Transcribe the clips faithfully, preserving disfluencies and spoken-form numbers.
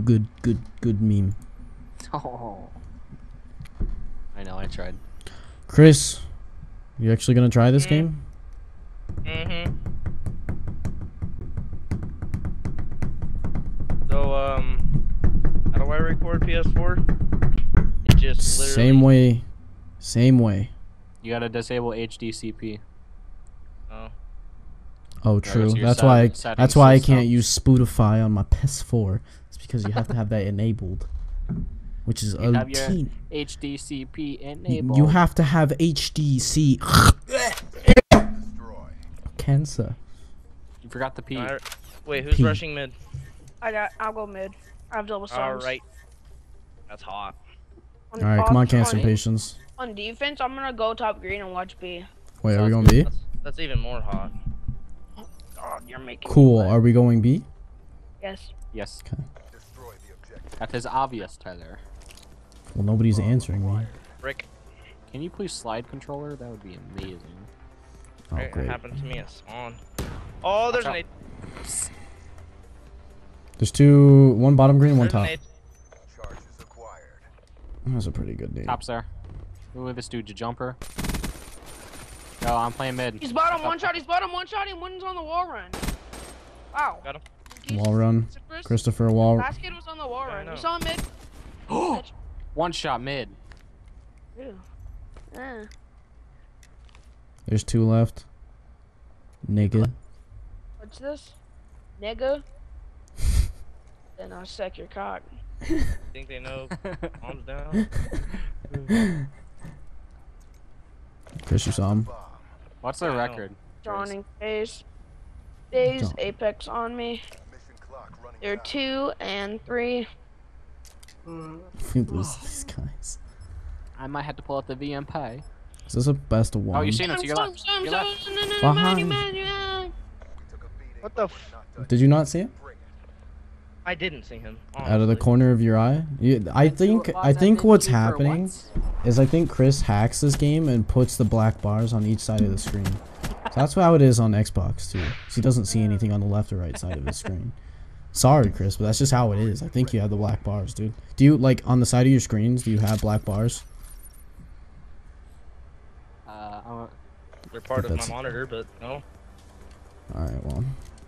good, good, good, good meme. Oh. I know, I tried. Chris, you actually gonna try this Mm. game? Mm-hmm. So, um, how do I record P S four? It just literally... Same way. Same way. You gotta disable H D C P. Oh. Oh, Goes true. to your That's set- why. I, settings that's why I system. can't use Spotify on my P S four. It's because you have to have that enabled, which is You a have your teen. H D C P Y- enabled. You have to have H D C. Cancer. You forgot the P. I- Wait, who's P. rushing mid? I got. I'll go mid. I have double stuns. Alright. That's hot. On, All right, come on, on- cancer on- patience. On defense, I'm gonna go top green and watch B. Wait, are we Sounds going good. B? That's, that's even more hot. God, you're making me Cool. wet. Are we going B? Yes. Yes. Okay. That is obvious, Tyler. Well, nobody's answering me. Rick, Can you please slide controller? That would be amazing. Oh, it great. happened to me at spawn. Oh, there's an Watch eight. There's two. One bottom green, one There's an top. eight. That's a pretty good name. Tops there. Ooh, this dude's a jumper. Yo, I'm playing mid. He's bottom one shot. He's bottom one shot. And one's on the wall run. Wow. Got him. Jesus. Wall run. Chris, Christopher Wall. last kid was on the wall Yeah, I run. know. You saw him mid. One shot mid. Ew. Eh. There's two left. Nigga. What's this? Nigga. Then I'll suck your cock. Think they know bombs down? Chris, you saw him. What's their Yeah, I know. record? Drawing phase. Days Don't. Apex on me. They're two and three. If we lose these guys. I might have to pull out the V M P. Is this a best of one? Oh, you seen him to your I'm left. so- I'm Your so- left. no, no, no, Behind. man, man, man. What the f- Did you not see it? I didn't see him. Out of the honestly. corner of your eye? You, I think. I think what's happening is I think Chris hacks this game and puts the black bars on each side of the screen. So that's how it is on Xbox too. So he doesn't see anything on the left or right side of the screen. Sorry, Chris, but that's just how it is. I think you have the black bars, dude. Do you like on the side of your screens? Do you have black bars? Uh, I'm- They're part of my That's- monitor, but no. All right, well.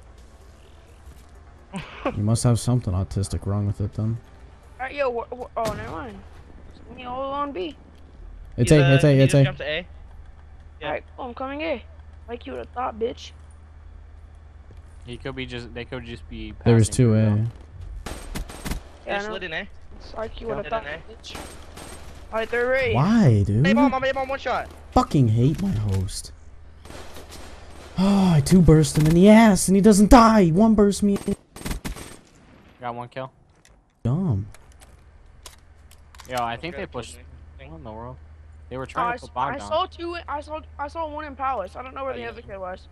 You must have something autistic wrong with it then. Alright, yo, wh- wh- oh, never mind. Me all on B. It's He's, A, uh, it's A, can you it's just A. jump to A? Yeah. Alright, oh, I'm coming A. Like you would have thought, bitch. he could be just. They could just be. There was passing two through, A. though. Yeah, Yeah, I know. slid in A. It's like you Yeah. would have thought, Did an bitch. Alright, they're ready. Why, dude? A bomb, I'm A bomb, one shot. Fucking hate my host. Oh, I two burst him in the ass and he doesn't die. One burst me. in- Got one kill. Dumb. Yo, I think Okay, they pushed. killed me. What in the world? They were Oh, trying I, to s- put bomb I down. saw two. I saw. I saw one in Palace. I don't know where Oh, the yeah. other kid was.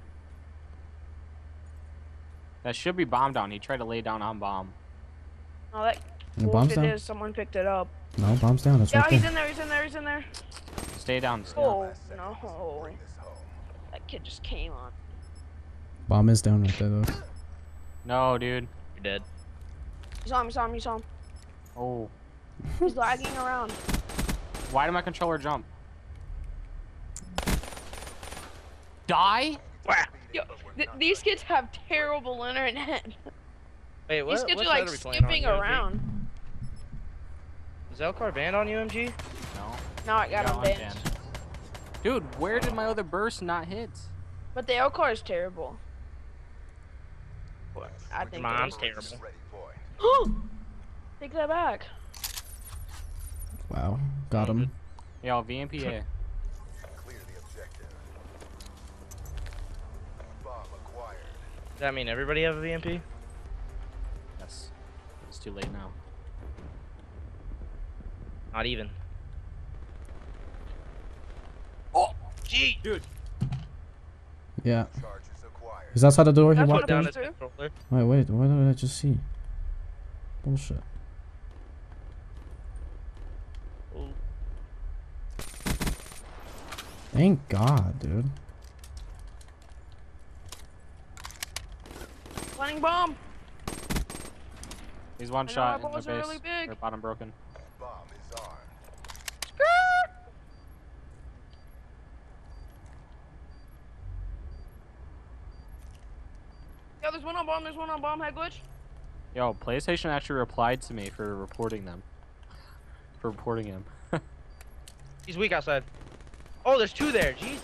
That should be bomb down. He tried to lay down on bomb. No, that And the bomb's bullshit down? is someone picked it up. No, bomb's down. That's Yeah, right he's there. in there. He's in there. He's in there. Stay down. Stay down. Oh no! That kid just came on. Bomb is down right there though. No, dude. You're dead. You saw him. You saw him. You saw him. Oh. He's lagging around. Why did my controller jump? Die? Wow. Yo, th these kids have terrible internet. Wait, what? These kids what are like side are we playing on, skipping U M G? around. Is Elcar banned on U M G? No. Now I got Got him one banned. banned. Dude, where did my other burst not hit? But the L car is terrible. I think. Mine's it is. terrible. Take that back. Wow. Got him. Yo, V M P A. Does that mean everybody have a V M P? Yes. It's too late now. Not even. Oh, Gee, dude. Yeah. He's outside the door. He That's walked what down in. does his too. controller. Wait, wait. What did I just see? Bullshit. Oh, Thank God, dude. Flying bomb. He's one I know shot my in the balls are base. really big. Or bottom broken. Bomb is armed. Yo, there's one on bomb. There's one on bomb. Head glitch. Yo, PlayStation actually replied to me for reporting them. For reporting him. He's weak outside. Oh, there's two there. Jesus.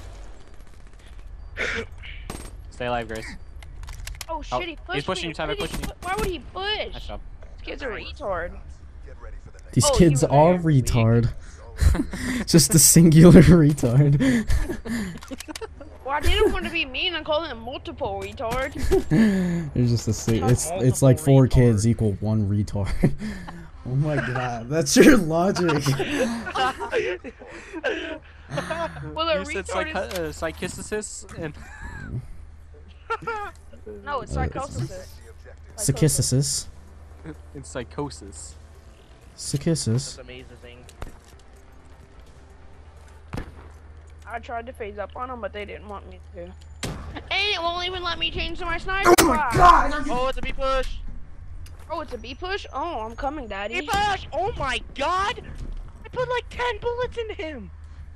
Stay alive, Grace. Oh shit, he pushed he's pushing me. you, Tyler, Why did he pushing you. pu- Why would he push? Nice job. This kid's a retard. Get ready for the next. These Oh, kids you were are there. retard. Just a singular retard. Well, I didn't want to be mean and call him multiple retard. There's just a si- it's it's like four kids equal one retard. Oh my god, that's your logic. Well, a You said retard psych- is... uh, psychosis and No, it's psychosis. Psychosis. and psychosis. Psychosis. That's amazing. I tried to phase up on them, but they didn't want me to. And it won't even let me change to my sniper. Oh my god! Oh, it's a B push. Oh, it's a B push? Oh, I'm coming, daddy. B push. Oh my god. I put like ten bullets in him.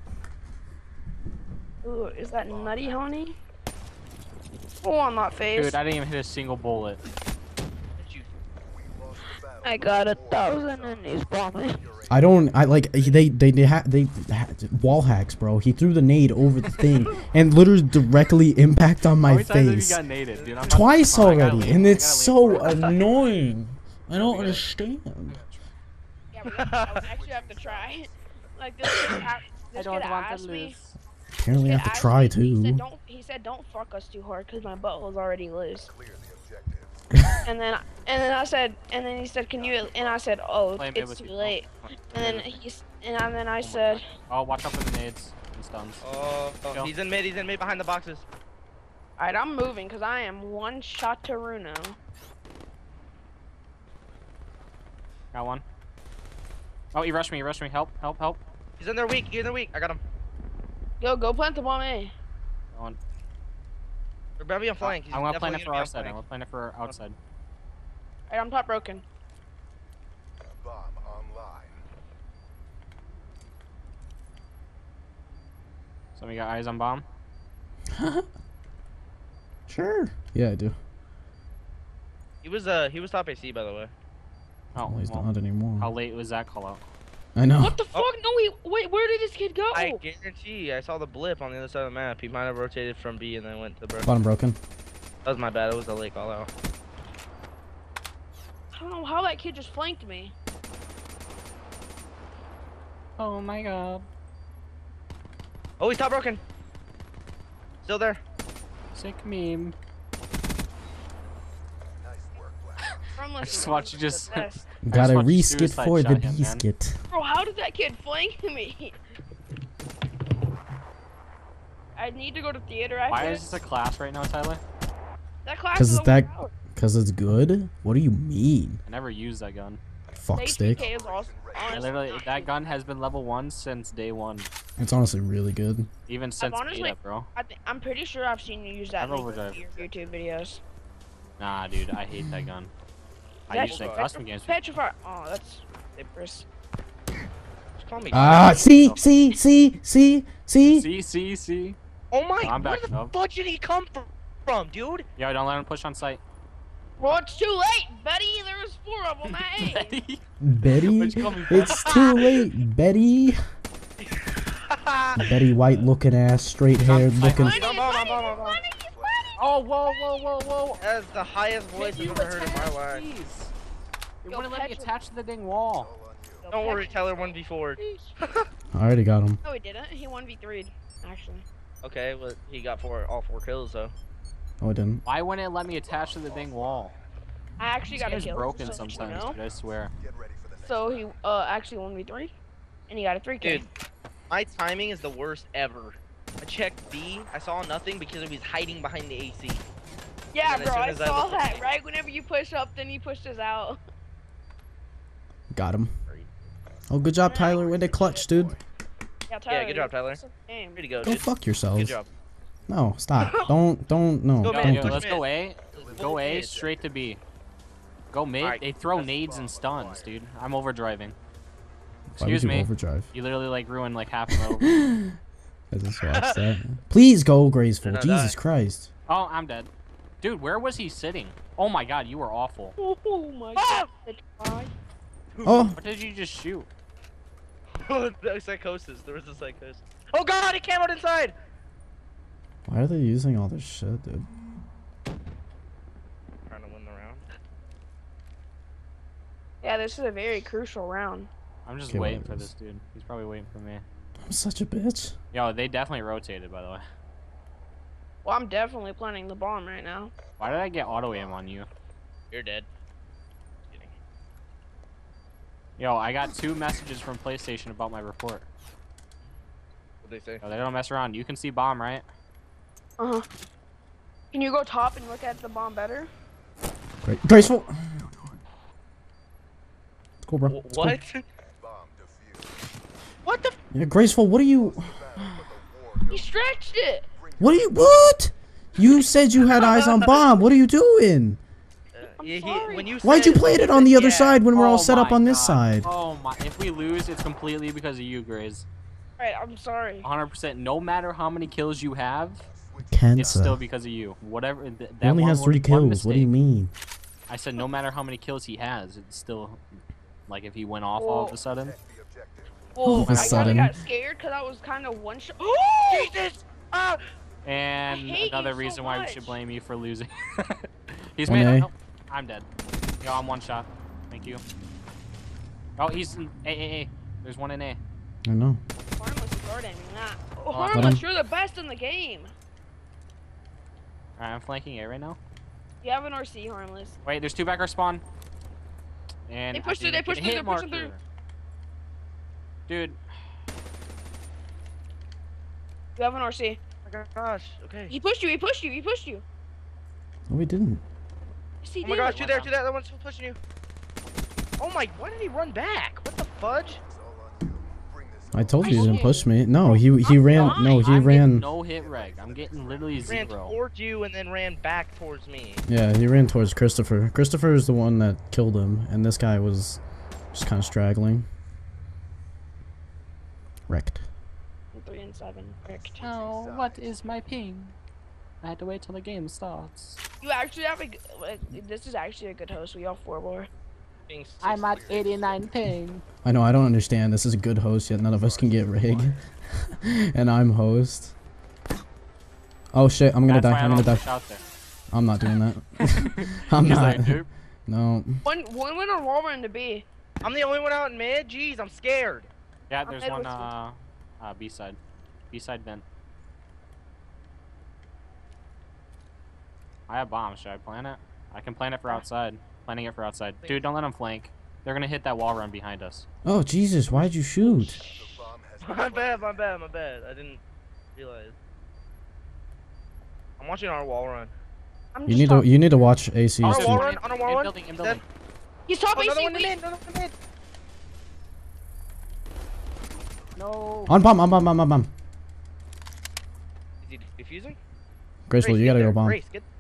Ooh, is that nutty, honey? Oh, I'm not phased. Dude, I didn't even hit a single bullet. Did you? I got a thousand and he's bombing. I don't. I like they they they, ha- they ha- wall hacks, bro. He threw the nade over the thing and literally directly impact on How my many times have you face got naded, dude? I'm not- twice Oh, I gotta already, leave. and I it's gotta so leave for it. annoying. I don't understand. Yeah, we I actually have to try. Like this kid, a- this I don't kid want to asked me. lose. Apparently, I kid have to asked try me- He too. said, don't, he said, don't fuck us too hard because my butthole's already loose. Clear the objective. And then, and then I said, and then he said, can you? And I said, oh, Play a bit it's with too you. late. Oh, play And a then bit with you. he's, and then I Oh my said, God. Oh, watch out for the nades and stuns. Oh, oh, Go. he's in mid. He's in mid behind the boxes. all right, I'm moving because I am one shot to Runo. Got one. Oh, he rushed me. He rushed me. Help! Help! Help! He's in there weak. He's in there weak. I got him. Go, go plant the bomb A. Got one. Or better be on flank. He's I'm gonna plan definitely it gonna for be our on side. I'm flank. gonna plan it for our outside. All right, I'm top broken. Bomb online. Somebody got eyes on bomb. Sure. Yeah, I do. He was uh he was top A C by the way. Oh, Well, he's well, not anymore. how late was that call out? I know. What the fuck? No, he, wait, where did this kid go? I guarantee I saw the blip on the other side of the map. He might have rotated from B and then went to broken. Bottom broken. That was my bad. It was a late call out. I don't know how that kid just flanked me. Oh my god. Oh, he's top broken. Still there. Sick meme. Nice work, Black. From I this just is watched you the just. best. Got a watched re-skit Suicide for the Shot him, man. biscuit. Bro, how did that kid flank me? I need to go to theater after Why this. is this a class right now, Tyler? That class 'Cause is it's that- overpowered. Cause it's good. What do you mean? I never used that gun. Fuck The stick. H P K is also, I honestly literally, not that good. gun has been level one since day one. It's honestly really good. Even since honestly- beta, bro. I th I'm pretty sure I've seen you use that I've in like, overdrive. your YouTube videos. Nah, dude, I hate that gun. I That's used it in petri- custom games. Petrify. Oh, that's Cypress. Just call me. Ah, see, see, see, see, see. See, see, see. Oh my! I'm Where back the up. fuck did he come from, from dude? Yo, don't let him push on site. Well, it's too late, Betty. There was four of them. Hey. Betty, What'd you call me, it's too late, Betty. Betty White looking ass, straight haired looking. Money, Come money, on, come on, come on. money, money. Oh, whoa, whoa, whoa, whoa. That's the highest voice Can I've you ever heard in my attach, life. please? It Yo, wouldn't let me Petra- attach to the dang wall. All on you. Don't worry, Tyler one v four. I already got him. No, he didn't. He one v three'd, actually. Okay, well he got four, all four kills though. Oh, I didn't. Why wouldn't it let me attach to the dang wall? I actually This got a game's kill. broken just so that you sometimes, know. dude, I swear. Get ready for the next. So he uh actually one v three, and he got a three K. Dude, my timing is the worst ever. I checked B, I saw nothing because he was hiding behind the A C. Yeah, And then as bro, soon I as I saw looked at that. it- Right whenever you push up, then he pushed us out. Got him. Oh, good job, Tyler. Way to clutch, dude. Yeah, Tyler, good job, Tyler. that's a game. Way to go, Go dude. fuck Good yourselves. job. No, stop. Don't, don't, no. Go, Yo, man, Don't yo, do go, let's that. go A. Go A Mid. straight to B. Go mid. Alright, They throw that's nades and stuns, dude. I'm overdriving. Why would Excuse you me. overdrive? You literally like ruined like half a row. I just watched that. Please go graceful. Did I Jesus die? Christ. Oh, I'm dead. Dude, where was he sitting? Oh my god, you were awful. Oh my Ah! god. Oh, What did you just shoot? The psychosis. There was a psychosis. Oh god, he camoed inside! why are they using all this shit, dude? Trying to win the round. Yeah, this is a very crucial round. I'm just Okay, waiting what for is- this dude. He's probably waiting for me. I'm such a bitch. Yo, they definitely rotated, by the way. Well, I'm definitely planting the bomb right now. Why did I get auto aim on you? You're dead. Kidding. Yo, I got two messages from PlayStation about my report. What'd they say? Yo, they don't mess around. You can see bomb, right? Uh huh. Can you go top and look at the bomb better? Great. Graceful. Let's go, bro. Wh- Let's go. What? Bomb defused. What the? F Yeah, graceful. What are you? Battle for the war He stretched it. What are you? What? You said you had eyes on bomb. What are you doing? I'm yeah, he, sorry. when you Why'd you said- play it on the other yeah. side when we're all Oh set up my on this God. side? Oh my! If we lose, it's completely because of you, Graze. Alright, I'm sorry. one hundred percent. No matter how many kills you have, Cancer. it's still because of you. Whatever. Th that He only one has word- three one kills. What do you mistake. mean? I said no matter how many kills he has, it's still like if he went off all of a sudden. protect the objective. Well, of a I sudden. kinda got scared because I was kind of one shot. Jesus! Ah! And hate another you so reason why we much. should blame you for losing. He's One made. A. Oh, I'm dead. Yo, I'm one shot. Thank you. Oh, he's in A, A, A. There's one in A. I know. Harmless is guard aiming that. Oh, Let Harmless, him- you're the best in the game. Alright, I'm flanking A right now. You have an R C, Harmless. Wait, there's two back our spawn. And They I pushed through, didn't they pushed get a through, hit they're pushing marker. Dude, You have an R C. Oh my gosh. Okay. He pushed you, he pushed you, he pushed you. No, we didn't. Yes, he Oh my did. gosh, you there, you there. That one's pushing you. Oh my! Why did he run back? What the fudge? It's all on you. Bring this I told I you he didn't see. push me. No, he he I'm ran. fine. No, he I'm getting ran. no hit reg. I'm getting literally Ran zero. towards you and then ran back towards me. Yeah, he ran towards Christopher. Christopher is the one that killed him, and this guy was just kind of straggling. Wrecked. Three and seven. Correct. Oh, what is my ping? I had to wait till the game starts. You actually have a. g- like, This is actually a good host. We all four more. Being I'm at sixty. eighty-nine ping. I know. I don't understand. This is a good host, yet none of us can get rig, and I'm host. Oh shit! I'm gonna That's die. why I'm I gonna don't die. push out there. I'm not doing that. I'm He's not. like, "Nope." No. One, one winner, Walmer into B. I'm the only one out in mid. Jeez, I'm scared. Yeah, I'm there's dead one with you. uh, uh B side, B side vent. I have bombs. Should I plan it? I can plan it for outside. Planning it for outside. Dude, don't let them flank. They're gonna hit that wall run behind us. Oh Jesus! Why'd you shoot? The bomb has been My bad, my bad, my bad. I didn't realize. I'm watching our wall run. I'm You just need to. talking- You need to watch A C's Our too. wall one run, in- on a in wall run. building, in He's building. He's top Oh, A another C. one in wait. mid, another one in mid. No. On bomb. On bomb. On bomb. Bomb. Is he defusing? Graceful, Grace, you get gotta there. go bomb. Grace, get.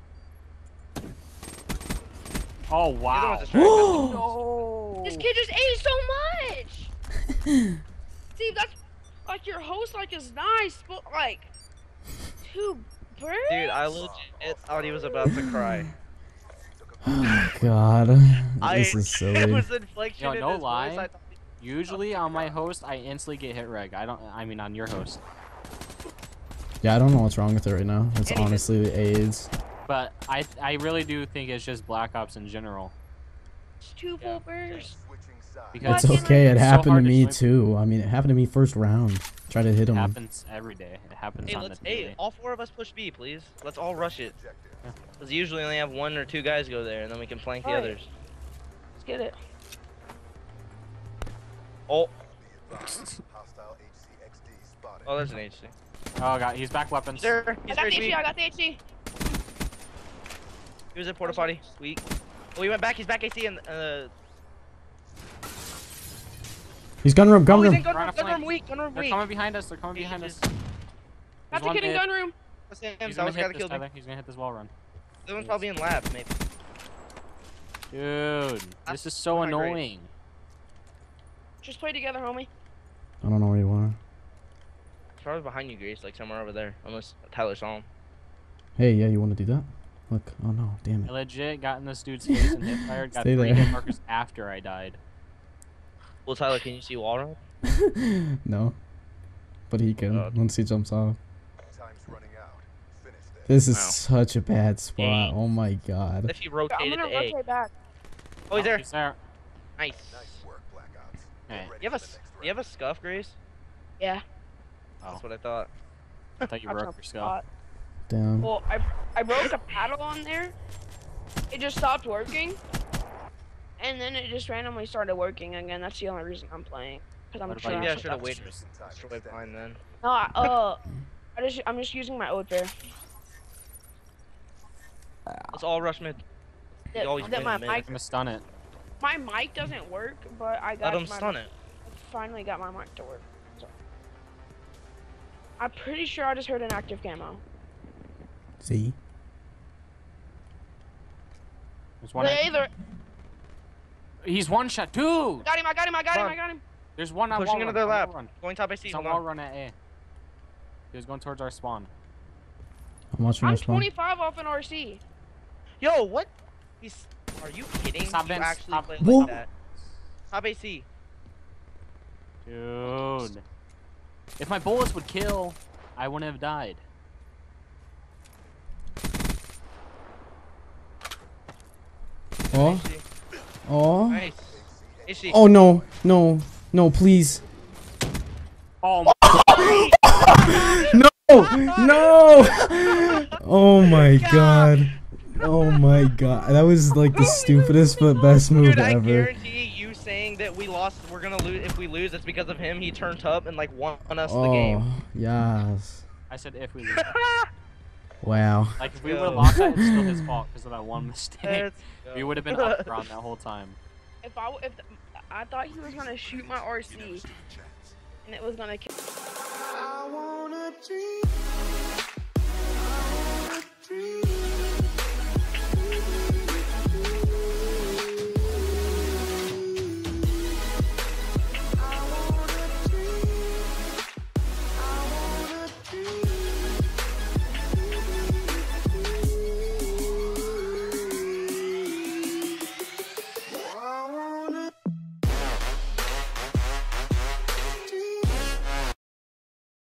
Oh You're the wow. one's distracted. No. This kid just ate so much. See, that's like your host like is nice, but like two birds. Dude, I legit thought he was about to cry. Oh God, I, this is It silly. was inflection Yo, in no his lie. voice. I thought he- Usually on my host, I instantly get hit reg. I don't. I mean on your host. Yeah, I don't know what's wrong with it right now. It's And he honestly the AIDS. But I I really do think it's just Black Ops in general. It's two full birds. switching sides. Because It's Why can't okay. I- It So happened to hard to me snipe. too. I mean, it happened to me first round. Try to hit It him. happens every day. It happens Hey, on let's. the Hey, daily. all four of us push B, please. Let's all rush it. Objective. Cause usually only have one or two guys go there, and then we can flank the Right. others. Let's get it. Oh, Be advised. Hostile H C X D spotted. oh, there's an H C. Oh god, he's back weapons. There, I he's got very the H C. sweet. I got the H C. He was at porta potty. Sweet. Oh, he went back. He's back A C and uh. He's gun room. Oh, Gun he's room. in gun We're on room. a Gun room flank. weak. Gun room They're weak. coming behind us. They're coming behind us. There's Got the one kid in hit. gun room. That's him. He's That gonna was the guy hit that this killed me. Tyler. He's gonna hit this wall run. The one's probably in lab, maybe. Dude, this is so my grade. annoying. Just play together, homie. I don't know where you are. It's probably behind you, Grace, like somewhere over there. Unless Tyler saw him. Hey, yeah, you want to do that? Look. Oh no, damn I it. legit got in this dude's face and hip fired. Got Stay three there. hit markers after I died. Well, Tyler, can you see wall run? No. But he can God. once he jumps off. Time's running out. Finish this. This is Wow. such a bad spot. Dang. Oh my god. If you I'm rotated gonna the A. rotate back. Oh, he's there. He's there. Nice. Nice work, Black Ops. Get Hey. ready You have a, for the s- next you have a round. scuff, Grace? Yeah. Oh, That's what I thought. I thought you That's broke no your skull. spot. Damn. Well, I I broke a paddle on there. It just stopped working, and then it just randomly started working again. That's the only reason I'm playing. Cause I'm What sure. about Maybe I you? should have That's waited. just- Time Should wait extended. behind then. No, I, uh, I just I'm just using my old pair. Let's all rush mid. That, always that win my mid. I'm mic gonna stun it. my mic doesn't work, but I Let got him my stun it. finally got my mic to work. So. I'm pretty sure I just heard an active camo. See? There's one. They at- either He's one shot, dude. got him, I got him, I got him, Come on. I got him. There's one on Pushing wall into run, their on wall lab. run. Going top A C. He's on Hold wall on. run at A. He was going towards our spawn. I'm watching I'm your spawn. twenty-five off an R C. Yo, what? He's. Are you kidding? Stop, you Vince, actually stop. play Whoa. like that? Top A C. Dude. If my bullets would kill, I wouldn't have died. Oh. A C. Oh. Nice. A C. Oh no. No. No, please. Oh my. No. No. Oh my god. Oh my god. That was like the stupidest but best move Dude, I ever. guarantee you saying that we lost, we're gonna lose. If we lose, it's because of him. He turned up and like won us the game. Oh, yes. I said if we lose. Wow. Like if we go. would have lost that, it's still his fault because of that one mistake. Let's We go. would have been up front that whole time. If I w- if I thought he was gonna shoot my R C, and it was gonna kill.